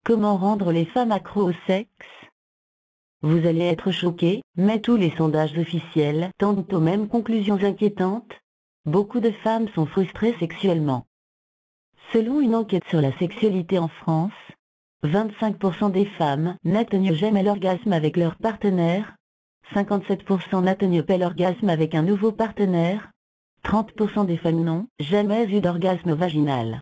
Comment rendre les femmes accros au sexe? Vous allez être choqués, mais tous les sondages officiels tendent aux mêmes conclusions inquiétantes. Beaucoup de femmes sont frustrées sexuellement. Selon une enquête sur la sexualité en France, 25% des femmes n'atteignent jamais l'orgasme avec leur partenaire, 57% n'atteignent pas l'orgasme avec un nouveau partenaire, 30% des femmes n'ont jamais eu d'orgasme vaginal.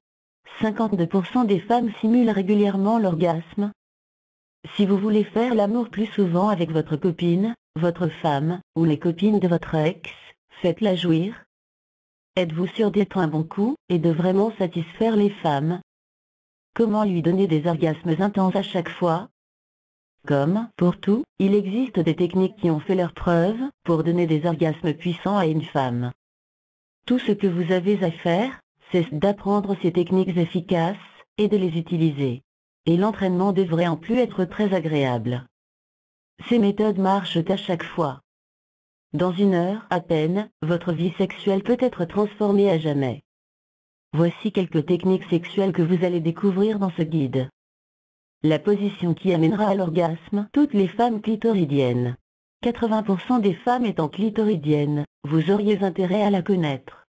52% des femmes simulent régulièrement l'orgasme. Si vous voulez faire l'amour plus souvent avec votre copine, votre femme, ou les copines de votre ex, faites-la jouir. Êtes-vous sûr d'être un bon coup, et de vraiment satisfaire les femmes? Comment lui donner des orgasmes intenses à chaque fois? Comme pour tout, il existe des techniques qui ont fait leurs preuves pour donner des orgasmes puissants à une femme. Tout ce que vous avez à faire, c'est d'apprendre ces techniques efficaces et de les utiliser. Et l'entraînement devrait en plus être très agréable. Ces méthodes marchent à chaque fois. Dans 1 heure à peine, votre vie sexuelle peut être transformée à jamais. Voici quelques techniques sexuelles que vous allez découvrir dans ce guide. La position qui amènera à l'orgasme toutes les femmes clitoridiennes. 80% des femmes étant clitoridiennes, vous auriez intérêt à la connaître.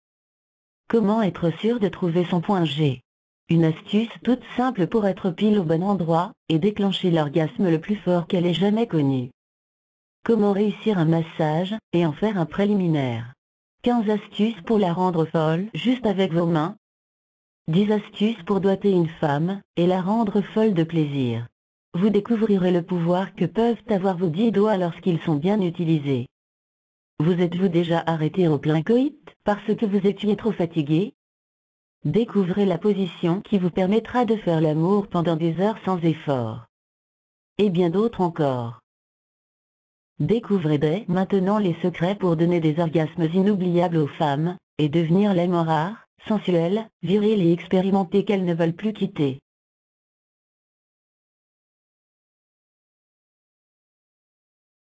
Comment être sûr de trouver son point G? Une astuce toute simple pour être pile au bon endroit, et déclencher l'orgasme le plus fort qu'elle ait jamais connu. Comment réussir un massage, et en faire un préliminaire. 15 astuces pour la rendre folle juste avec vos mains. 10 astuces pour doigter une femme, et la rendre folle de plaisir. Vous découvrirez le pouvoir que peuvent avoir vos 10 doigts lorsqu'ils sont bien utilisés. Vous êtes-vous déjà arrêté en plein coït, parce que vous étiez trop fatigué? Découvrez la position qui vous permettra de faire l'amour pendant des heures sans effort. Et bien d'autres encore. Découvrez dès maintenant les secrets pour donner des orgasmes inoubliables aux femmes, et devenir l'amant rare, sensuel, viril et expérimenté qu'elles ne veulent plus quitter.